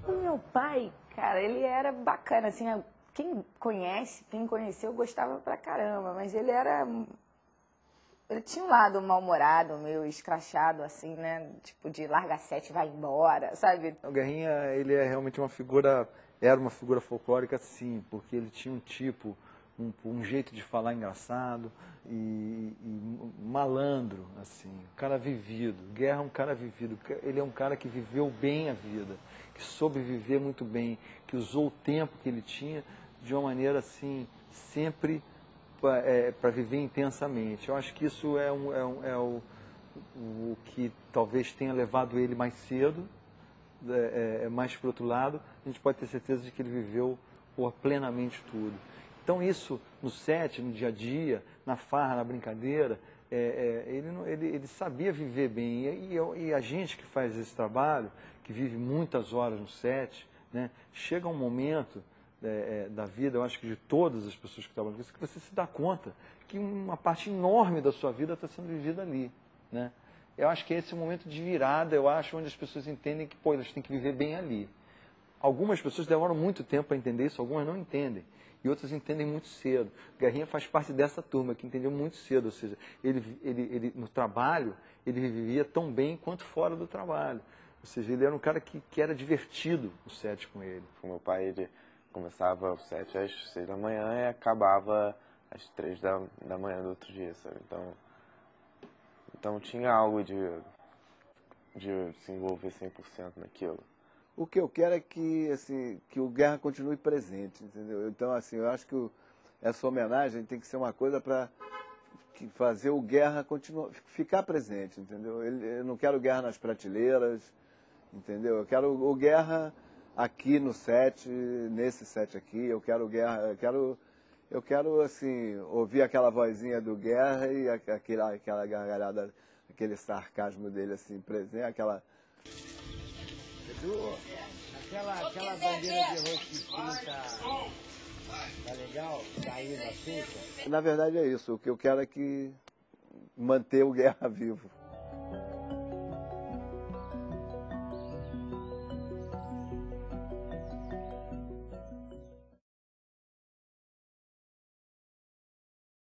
O meu pai, cara, ele era bacana, assim, quem conhece, quem conheceu, gostava pra caramba, mas ele era... Ele tinha um lado mal-humorado, meio escrachado, assim, né? Tipo, de larga sete, vai embora, sabe? O Guerrinha, ele é realmente uma figura, era uma figura folclórica, sim, porque ele tinha um tipo, um jeito de falar engraçado e malandro, assim, um cara vivido. Guerra é um cara vivido, ele é um cara que viveu bem a vida, que soube viver muito bem, que usou o tempo que ele tinha de uma maneira, assim, sempre para viver intensamente. Eu acho que isso é o que talvez tenha levado ele mais cedo, mais para o outro lado, a gente pode ter certeza de que ele viveu plenamente tudo. Então isso, no set, no dia a dia, na farra, na brincadeira, ele sabia viver bem. E a gente que faz esse trabalho, que vive muitas horas no set, né, chega um momento da vida, eu acho que de todas as pessoas que trabalham com isso, que você se dá conta que uma parte enorme da sua vida está sendo vivida ali, né? Eu acho que esse é o momento de virada, eu acho, onde as pessoas entendem que, pô, elas têm que viver bem ali. Algumas pessoas demoram muito tempo para entender isso, algumas não entendem. E outras entendem muito cedo. Guerrinha faz parte dessa turma que entendeu muito cedo, ou seja, ele no trabalho, ele vivia tão bem quanto fora do trabalho. Ou seja, ele era um cara que era divertido o set com ele. O meu pai, ele começava às 7 às 6 da manhã e acabava às 3 da manhã do outro dia, sabe? Então tinha algo de se envolver 100% naquilo. O que eu quero é que, assim, que o Guerra continue presente, entendeu? Então, assim, eu acho que essa homenagem tem que ser uma coisa para fazer o Guerra continuar, ficar presente, entendeu? Eu não quero Guerra nas prateleiras, entendeu? Eu quero o Guerra aqui no set, nesse set aqui, eu quero Guerra, eu quero assim, ouvir aquela vozinha do Guerra e aquela gargalhada, aquele sarcasmo dele assim, presente, aquela... Edu, aquela bandeira de rosto tá legal? Caiu na fica? Na verdade é isso, o que eu quero é que manter o Guerra vivo.